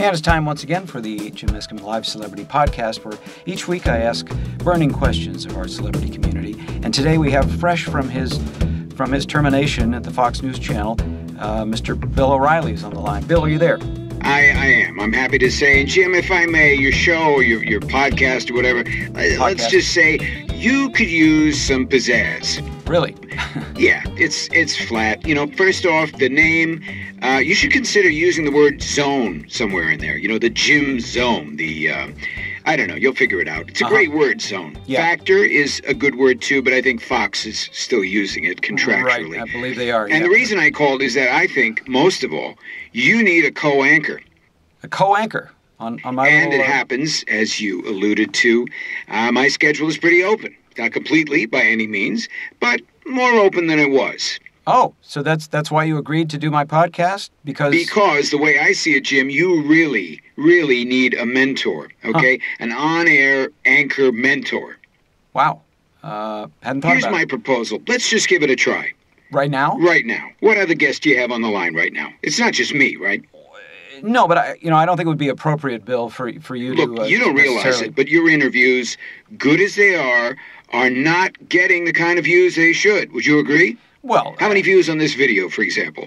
And it's time once again for the Jim Meskimen Live Celebrity Podcast, where each week I ask burning questions of our celebrity community. And today we have fresh from his termination at the Fox News Channel, Mr. Bill O'Reilly is on the line. Bill, are you there? I am. I'm happy to say, and Jim, if I may, your show or your podcast or whatever, let's just say you could use some pizzazz. Really? Yeah, it's flat. You know, first off, the name, you should consider using the word zone somewhere in there. You know, the Jim Zone, I don't know, you'll figure it out. It's a great word, zone. Yeah. Factor is a good word too, but I think Fox is still using it contractually. Right, I believe they are. And the reason I called is that I think, most of all, you need a co-anchor. A co-anchor? On my And it happens, as you alluded to, my schedule is pretty open. Not completely, by any means, but more open than it was. Oh, so that's why you agreed to do my podcast? Because the way I see it, Jim, you really, really need a mentor, okay? An on-air anchor mentor. Wow. Hadn't thought Here's about my it. proposal. Let's just give it a try. Right now? Right now. What other guests do you have on the line right now? It's not just me, right? No, but I don't think it would be appropriate, Bill, for you to... Look, you don't realize it, but your interviews, good as they are not getting the kind of views they should. Would you agree? Well... How many views on this video, for example?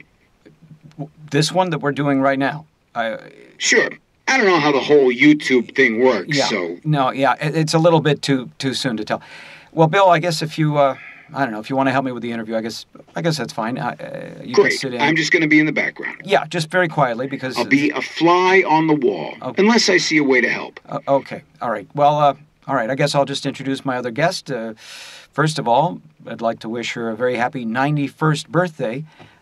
This one that we're doing right now? Sure. I don't know how the whole YouTube thing works, so... No, yeah, it's a little bit too soon to tell. Well, Bill, I guess if you... I don't know, if you want to help me with the interview, I guess that's fine. You Great. Can sit in. I'm just going to be in the background. Yeah, just very quietly, because... I'll be a fly on the wall, unless I see a way to help. Okay, all right. Well, all right, I guess I'll just introduce my other guest. First of all, I'd like to wish her a very happy 91st birthday.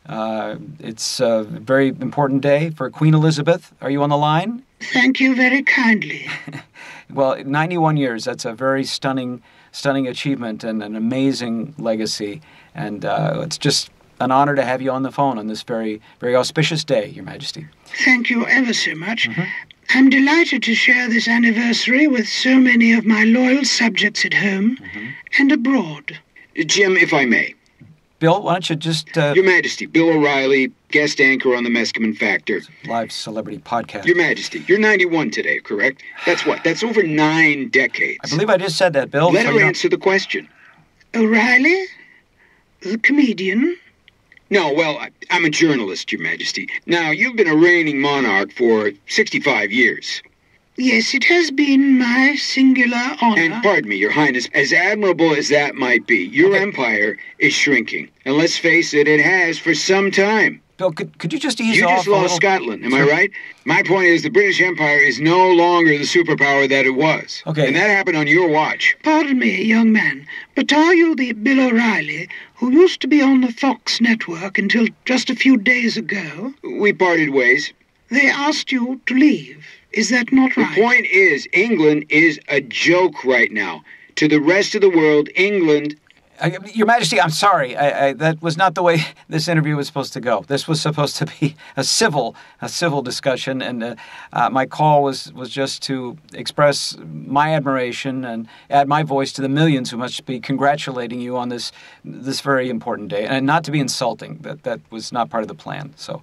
It's a very important day for Queen Elizabeth. Are you on the line? Thank you very kindly. Well, 91 years, that's a very stunning achievement and an amazing legacy. And it's just an honor to have you on the phone on this very, very auspicious day, Your Majesty. Thank you ever so much. I'm delighted to share this anniversary with so many of my loyal subjects at home and abroad. Jim, if I may. Bill, why don't you just... Your Majesty, Bill O'Reilly, guest anchor on the Meskimen Factor. Live Celebrity Podcast. Your Majesty, you're 91 today, correct? That's what? That's over 9 decades. I believe I just said that, Bill. Let her answer the question. O'Reilly? The comedian? No, well, I'm a journalist, Your Majesty. Now, you've been a reigning monarch for 65 years. Yes, it has been my singular honor. And pardon me, Your Highness, as admirable as that might be, your empire is shrinking. And let's face it, it has for some time. Bill, could you just ease off? You just lost Scotland, am I right? My point is the British Empire is no longer the superpower that it was. Okay. And that happened on your watch. Pardon me, young man, but are you the Bill O'Reilly who used to be on the Fox network until just a few days ago? We parted ways. They asked you to leave. Is that not right? The point is, England is a joke right now. To the rest of the world, England... Your Majesty, I'm sorry. That was not the way this interview was supposed to go. This was supposed to be a civil discussion, and my call was just to express my admiration and add my voice to the millions who must be congratulating you on this very important day, and not to be insulting. That was not part of the plan. So,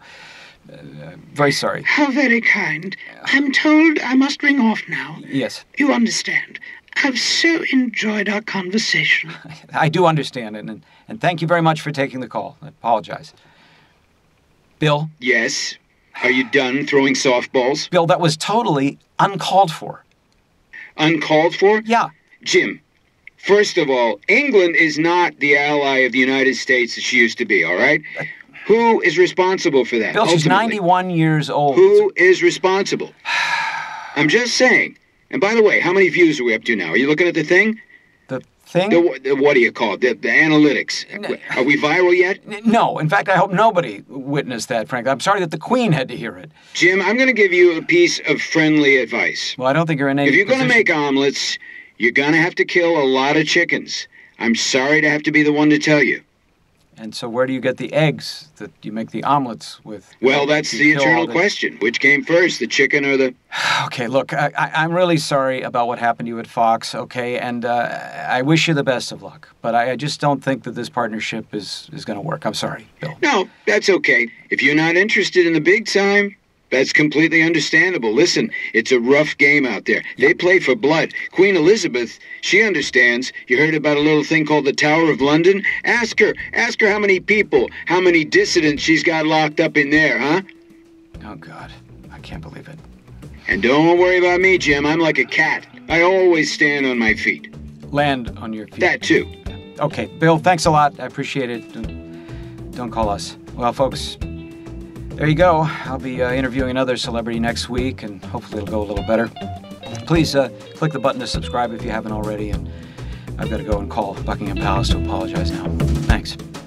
very sorry. How very kind. I'm told I must ring off now. Yes. You understand. I've so enjoyed our conversation. I do understand it, and thank you very much for taking the call. I apologize. Bill? Yes? Are you done throwing softballs? Bill, that was totally uncalled for. Uncalled for? Yeah. Jim, first of all, England is not the ally of the United States that she used to be, all right? Who is responsible for that? Bill, she's 91 years old. Who is responsible? I'm just saying. And by the way, how many views are we up to now? Are you looking at the thing? The thing? The what do you call it? The analytics. Are we viral yet? No. In fact, I hope nobody witnessed that, frankly. I'm sorry that the Queen had to hear it. Jim, I'm going to give you a piece of friendly advice. Well, I don't think you're in any If you're going to position... make omelets, you're going to have to kill a lot of chickens. I'm sorry to have to be the one to tell you. And so where do you get the eggs that you make the omelets with? Well, that's the eternal question. Which came first, the chicken or the... Okay, look, I'm really sorry about what happened to you at Fox, okay? And I wish you the best of luck. But I just don't think that this partnership is going to work. I'm sorry, Bill. No, that's okay. If you're not interested in the big time, That's completely understandable. Listen, it's a rough game out there. They play for blood. Queen Elizabeth, she understands. You heard about a little thing called the Tower of London? Ask her how many people, how many dissidents she's got locked up in there, huh? Oh, God. I can't believe it. And don't worry about me, Jim. I'm like a cat. I always stand on my feet. Land on your feet. That, too. Okay, Bill, thanks a lot. I appreciate it. Don't call us. Well, folks, there you go. I'll be interviewing another celebrity next week, and hopefully it'll go a little better. Please click the button to subscribe if you haven't already, and I've got to go and call Buckingham Palace to apologize now. Thanks.